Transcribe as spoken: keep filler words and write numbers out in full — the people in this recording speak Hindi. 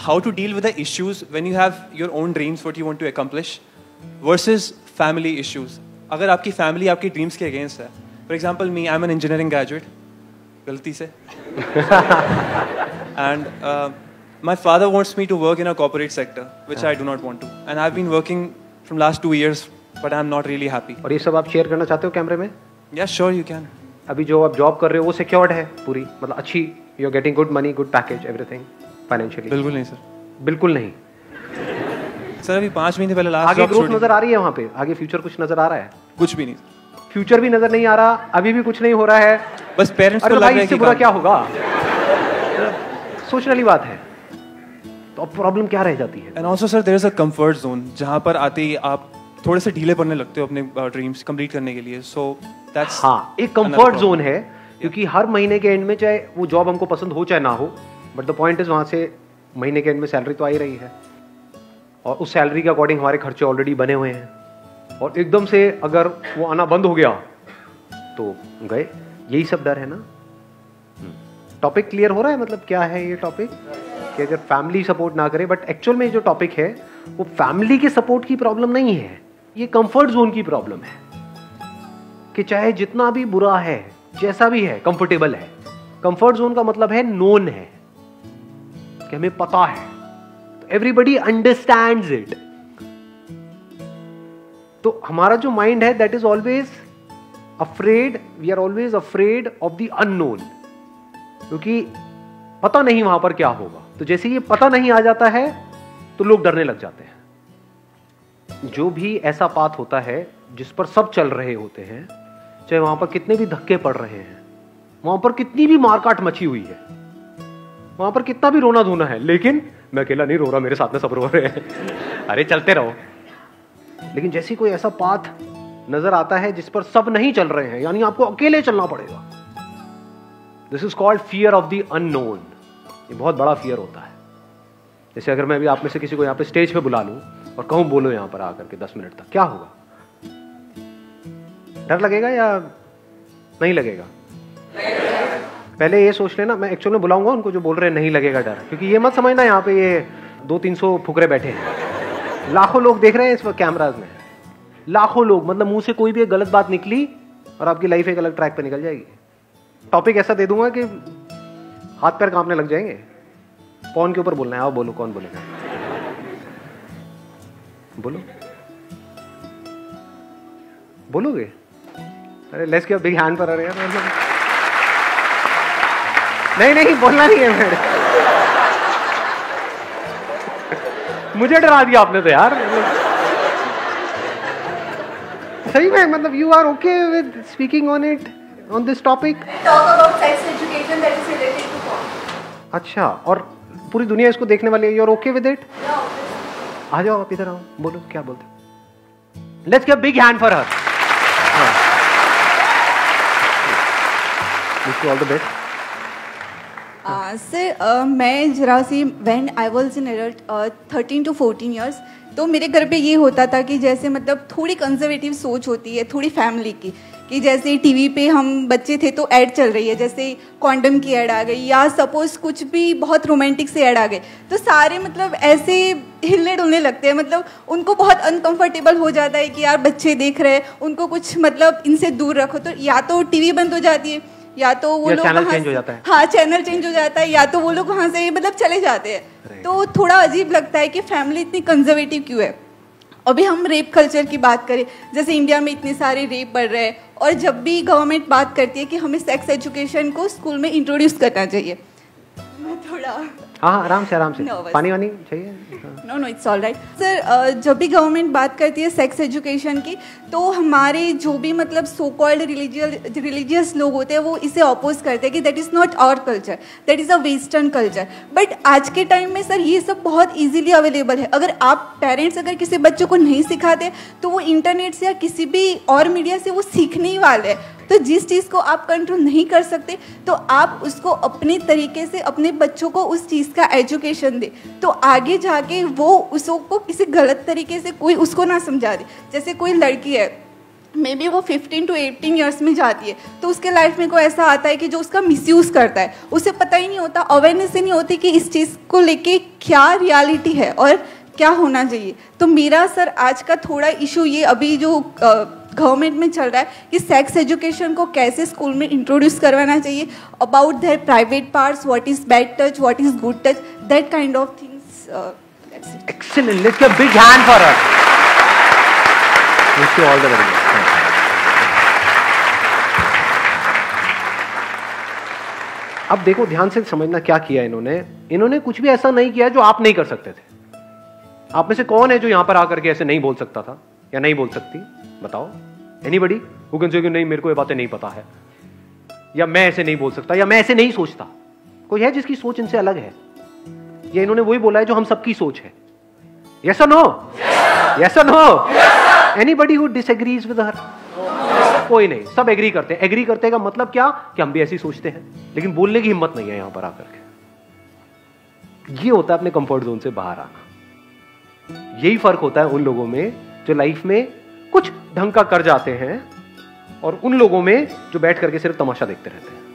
how to deal with the issues when you have your own dreams, what you want to accomplish, versus family issues. अगर आपकी family आपकी dreams के against है, for example me, I'm an engineering graduate, गलती से, and uh, my father wants me to work in a corporate sector, which I do not want to, and I've been working from last two years, but I'm not really happy. और ये सब आप शेयर करना चाहते हो कैमरे में? Yeah, sure you can. अभी जो आप जॉब कर रहे हो वो सिक्योर्ड है पूरी, मतलब अच्छी, you are getting good money, good package, everything financially? बिल्कुल नहीं सर, बिल्कुल नहीं सर। अभी पाँच महीने पहले लास्ट आगे ग्रोथ नजर आ रही है वहाँ पे? आगे फ्यूचर कुछ नजर आ रहा है? कुछ भी नहीं। फ्यूचर भी नजर नहीं आ रहा, अभी भी कुछ नहीं हो रहा है, बस पेरेंट्स को लग लग रहा है कि बुरा क्या होगा। सोचने वाली बात है। तो अब प्रॉब्लम क्या रह जाती है? And also sir there is a comfort zone, जहाँ पर आते ही आप थोड़े से ढीले पड़ने लगते हो अपने ड्रीम्स कंप्लीट करने के लिए। सो दैट्स हाँ, एक कंफर्ट जोन है, क्योंकि हर महीने के एंड में चाहे वो जॉब हमको पसंद हो चाहे ना हो, बट द पॉइंट इज वहाँ से महीने के एंड में सैलरी तो आ ही रही है, और उस सैलरी के अकॉर्डिंग हमारे खर्चे ऑलरेडी बने हुए हैं, और एकदम से अगर वो आना बंद हो गया तो गए। यही सब डर है ना। टॉपिक क्लियर हो रहा है? मतलब क्या है ये टॉपिक कि अगर फैमिली सपोर्ट ना करे, बट एक्चुअल में जो टॉपिक है वो फैमिली के सपोर्ट की प्रॉब्लम नहीं है, ये कंफर्ट जोन की प्रॉब्लम है कि चाहे जितना भी बुरा है, जैसा भी है, कंफर्टेबल है। कंफर्ट जोन का मतलब है नोन है, कि हमें पता है, तो एवरीबडी अंडरस्टैंड्स इट। तो हमारा जो माइंड है that is always afraid, we are always afraid of the unknown, क्योंकि पता नहीं वहां पर क्या होगा। तो जैसे ये पता नहीं आ जाता है तो लोग डरने लग जाते हैं। जो भी ऐसा पाथ होता है जिस पर सब चल रहे होते हैं, चाहे वहां पर कितने भी धक्के पड़ रहे हैं, वहां पर कितनी भी मारकाट मची हुई है, वहां पर कितना भी रोना धोना है, लेकिन मैं अकेला नहीं रो रहा, मेरे साथ में सब रो रहे हैं। अरे चलते रहो। लेकिन जैसे कोई ऐसा पाथ नजर आता है जिस पर सब नहीं चल रहे हैं, यानी आपको अकेले चलना पड़ेगा, this is called fear of the unknown. ये बहुत बड़ा फियर होता है। जैसे अगर मैं अभी आप में से किसी को यहाँ पे स्टेज पे बुला लूं और कहूं बोलो यहाँ पर आकर के दस मिनट तक, क्या होगा? डर लगेगा या नहीं लगेगा? पहले ये सोच लेना, मैं एक्चुअली में बुलाऊंगा उनको जो बोल रहे हैं नहीं लगेगा डर, क्योंकि ये मत समझना यहाँ पे ये दो तीन सौ फुकरे बैठे हैं, लाखों लोग देख रहे हैं इस वक्त कैमराज में, लाखों लोग। मतलब मुंह से कोई भी एक गलत बात निकली और आपकी लाइफ एक अलग ट्रैक पे निकल जाएगी। टॉपिक ऐसा दे दूंगा कि हाथ पैर कांपने लग जाएंगे। कौन के ऊपर बोलना है? आओ बोलो, कौन बोलेगा? बोलो, बोलोगे? अरे let's give a big hand for her यार। नहीं नहीं बोलना नहीं है मेरे। मुझे डरा दिया आपने तो यार। सही में, मतलब you are okay with speaking on it, on this topic? Talk about sex education that is related to porn. अच्छा, और पूरी दुनिया इसको देखने वाली है, you are okay with it? आ जाओ आप इधर आओ, बोलो क्या बोलते। Let's give a big hand for her. Wish you all the best. Sir मैं जरा सी when I was in adult thirteen to fourteen years, तो मेरे घर पे ये होता था कि जैसे मतलब थोड़ी कंजर्वेटिव सोच होती है थोड़ी फैमिली की, कि जैसे टीवी पे हम बच्चे थे तो ऐड चल रही है, जैसे कॉन्डम की ऐड आ गई या सपोज कुछ भी बहुत रोमांटिक से ऐड आ गए, तो सारे मतलब ऐसे हिलने डुलने लगते हैं, मतलब उनको बहुत अनकंफर्टेबल हो जाता है कि यार बच्चे देख रहे हैं, उनको कुछ मतलब इनसे दूर रखो। तो या तो टीवी बंद हो जाती है, या तो वो लोग चैनल चेंज हो जाता है। हाँ, चैनल चेंज हो जाता है, या तो वो लोग वहाँ से मतलब चले जाते हैं। तो थोड़ा अजीब लगता है कि फैमिली इतनी कंजर्वेटिव क्यों है। अभी हम रेप कल्चर की बात करें, जैसे इंडिया में इतने सारे रेप बढ़ रहे हैं, और जब भी गवर्नमेंट बात करती है कि हमें सेक्स एजुकेशन को स्कूल में इंट्रोड्यूस करना चाहिए, मैं थोड़ा हाँ आराम से आराम से Nervous. पानी वानी चाहिए? No no it's all right sir. जब भी गवर्नमेंट बात करती है सेक्स एजुकेशन की, तो हमारे जो भी मतलब सो कॉल्ड रिलीजियस रिलीजियस लोग होते हैं वो इसे अपोज करते हैं कि that is not our culture, that is a western culture. But आज के टाइम में सर ये सब बहुत ईजिली अवेलेबल है। अगर आप पेरेंट्स अगर किसी बच्चों को नहीं सिखाते तो वो इंटरनेट से या किसी भी और मीडिया से वो सीखने ही वाले हैं। तो जिस चीज़ को आप कंट्रोल नहीं कर सकते तो आप उसको अपने तरीके से अपने बच्चों को उस चीज़ का एजुकेशन दे, तो आगे जाके वो उसको किसी गलत तरीके से कोई उसको ना समझा दे। जैसे कोई लड़की है, मे बी वो फिफ्टीन टू एटीन ईयर्स में जाती है, तो उसके लाइफ में कोई ऐसा आता है कि जो उसका मिसयूज़ करता है, उसे पता ही नहीं होता, अवेयरनेस ही नहीं होती कि इस चीज़ को लेके क्या रियलिटी है और क्या होना चाहिए। तो मेरा सर आज का थोड़ा इशू ये अभी जो गवर्नमेंट में चल रहा है कि सेक्स एजुकेशन को कैसे स्कूल में इंट्रोड्यूस करवाना चाहिए, about their private parts, what is bad touch, what is good touch, that kind of things. Excellent. Let's give a big hand for her. Wish you all the very best. अब देखो ध्यान से समझना क्या किया इन्होंने। इन्होंने कुछ भी ऐसा नहीं किया जो आप नहीं कर सकते थे। आप में से कौन है जो यहां पर आकर के ऐसे नहीं बोल सकता था या नहीं बोल सकती? बताओ। एनीबडी हु कैन से कि नहीं मेरे को ये बातें नहीं पता है, या मैं ऐसे नहीं बोल सकता, या मैं ऐसे नहीं सोचता। कोई है जिसकी सोच इनसे अलग है? या इन्होंने वही बोला है जो हम सबकी सोच है? Yes or no? Yes or no? Anybody who disagrees with her? कोई नहीं, सब एग्री करते हैं। एग्री करते का मतलब क्या कि हम भी ऐसी सोचते हैं, लेकिन बोलने की हिम्मत नहीं है यहां पर आकर के। ये होता है अपने कंफर्ट जोन से बाहर आना। यही फर्क होता है उन लोगों में जो लाइफ में कुछ ढंग का कर जाते हैं और उन लोगों में जो बैठ करके सिर्फ तमाशा देखते रहते हैं।